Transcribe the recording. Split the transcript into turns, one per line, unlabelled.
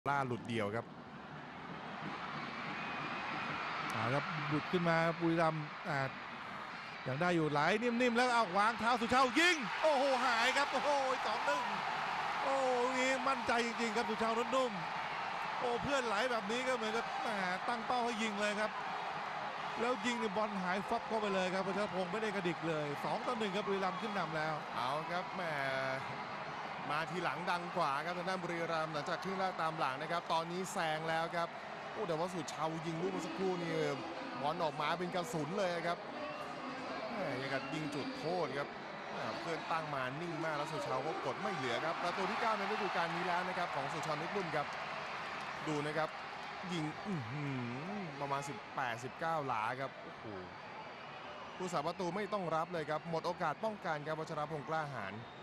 ล่าหลุดเดี่ยวครับ
ครับหลุดขึ้นมาบุรีรัมย์ยังได้อยู่ไหลนิ่มๆแล้วเอาวางเท้าสุชาติยิงโอ้โหหายครับโอ้โห2-1โอ้ยมั่นใจจริงๆครับสุชาติรถนุ่มโอ้เพื่อนไหลแบบนี้ก็เหมือนกับตั้งเป้าให้ยิงเลยครับแล้วยิงในบอลหายฟับเข้าไปเลยครับพัชรพงศ์ไม่ได้กระดิกเลย2-1ครับบุรีรัมย์ขึ้นนำแล้ว
เอาครับแหมมาทีหลังดังกว่าครับทางด้านบุรีรัมย์หลังจากครึ่งแรกตามหลังนะครับตอนนี้แซงแล้วครับโอ้แต่ว่าสุชาติยิงลูกเมื่อสักครู่นี่บอลออกมาเป็นกระสุนเลยครับยังกับยิงจุดโทษครับเพื่อนตั้งมานิ่งมากแล้วสุชาติก็กดไม่เหลือครับประตูที่9ในฤดูกาลนี้แล้วนะครับของสุชาตินิรุ่นครับดูนะครับยิงประมาณ18-19 หลาครับโอ้โหผู้สาประตูไม่ต้องรับเลยครับหมดโอกาสป้องกันครับวัชรพงษ์กล้าหาญ